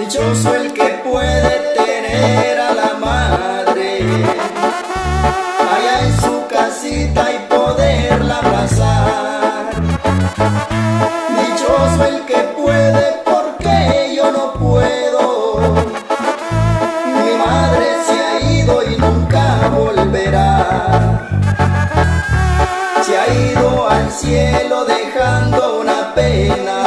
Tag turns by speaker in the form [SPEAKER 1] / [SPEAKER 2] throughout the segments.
[SPEAKER 1] Dichoso el que puede tener a la madre allá en su casita y poderla abrazar. Dichoso el que puede, porque yo no puedo. Mi madre se ha ido y nunca volverá. Se ha ido al cielo dejando una pena,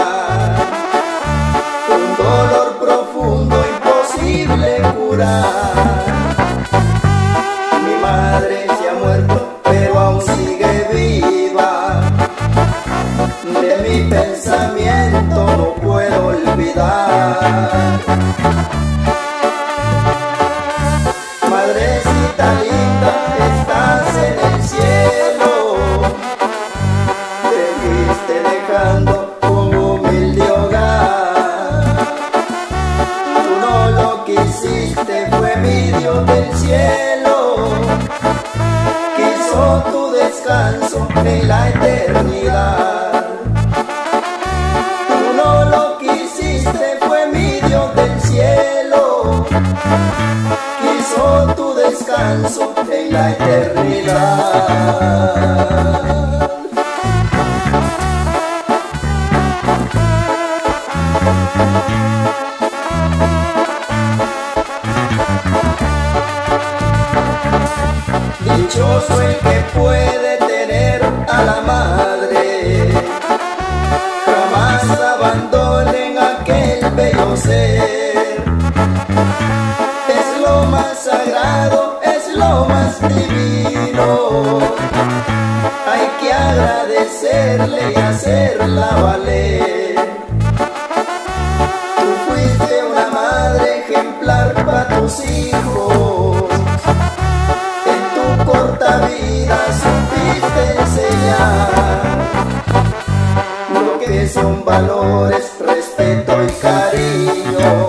[SPEAKER 1] un dolor profundo imposible curar. Mi madre se ha muerto, pero aún sigue viva. De mi pensamiento no puedo olvidar. Madrecita linda, estás en el cielo. Te fuiste dejando un humilde hogar. Tú no lo quisiste, fue mi Dios del cielo. Quiso tu descanso en la eternidad. Tú no lo quisiste, fue mi Dios del cielo. Quiso tu descanso en la eternidad. Dichoso el que puede tener a la madre, jamás abandonen aquel bello ser. Es lo más sagrado, es lo más divino. Hay que agradecerle y hacerla valer. Tú fuiste una madre ejemplar para tus hijos. Corta vida supiste enseñar lo que son valores, respeto y cariño.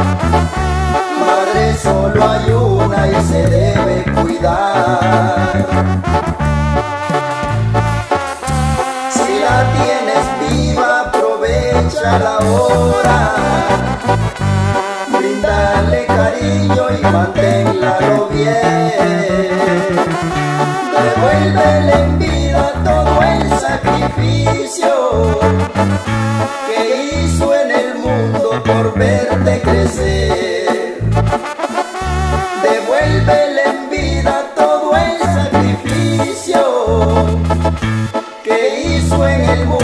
[SPEAKER 1] Madre solo hay una y se debe cuidar. Si la tienes viva, aprovecha la hora. Bríndale cariño y manténla bien. Devuélvele en vida todo el sacrificio que hizo en el mundo por verte crecer. Devuélvele en vida todo el sacrificio que hizo en el mundo